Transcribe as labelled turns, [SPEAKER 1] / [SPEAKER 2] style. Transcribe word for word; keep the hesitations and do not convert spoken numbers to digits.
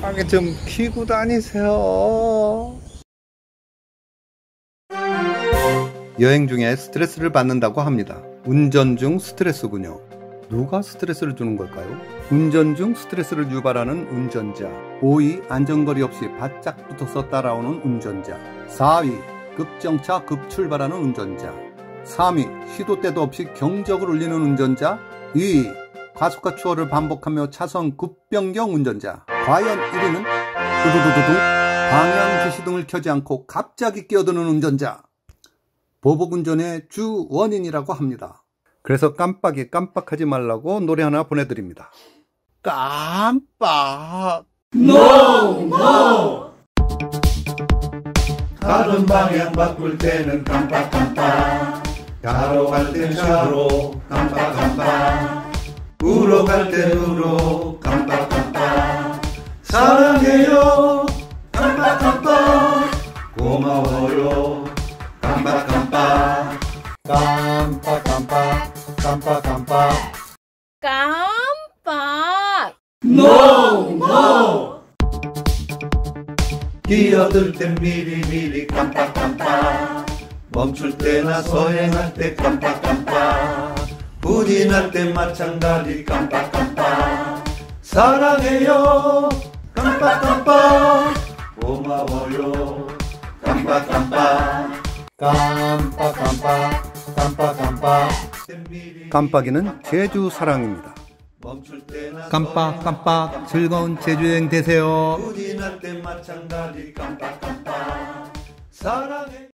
[SPEAKER 1] 깜빡이 좀 켜고 다니세요. 여행 중에 스트레스를 받는다고 합니다. 운전 중 스트레스군요. 누가 스트레스를 주는 걸까요? 운전 중 스트레스를 유발하는 운전자. 오 위 안전거리 없이 바짝 붙어서 따라오는 운전자. 사 위 급정차 급출발하는 운전자. 삼 위 시도 때도 없이 경적을 울리는 운전자. 이 위 과속과 추월을 반복하며 차선 급변경 운전자. 과연 일 위는 두두두두두 방향 지시등을 켜지 않고 갑자기 끼어드는 운전자. 보복운전의 주 원인이라고 합니다. 그래서 깜빡이 깜빡하지 말라고 노래 하나 보내드립니다. 깜빡
[SPEAKER 2] NO! NO! 가는 방향 바꿀 때는 깜빡깜빡, 가로 갈 땐 가로 깜빡깜빡, 우로 갈 땐 우로 깜빡깜빡, 사랑해요 깜빡깜빡, 고마워요 깜빡깜빡,
[SPEAKER 1] 깜빡깜빡 깜빡깜빡
[SPEAKER 3] 깜빡
[SPEAKER 2] NO! NO! 끼어들 땐 미리미리 깜빡깜빡, 멈출 때나 서행할 때 깜빡깜빡, 후진할 때 마찬가지 깜빡깜빡, 사랑해요 깜빡깜빡, 고마워요 깜빡깜빡,
[SPEAKER 1] 깜빡깜빡 깜빡깜빡. 깜빡이는 제주 사랑입니다. 깜빡깜빡 즐거운 제주여행 되세요.
[SPEAKER 2] 후진할 때 마찬가지 깜빡깜빡, 사랑해.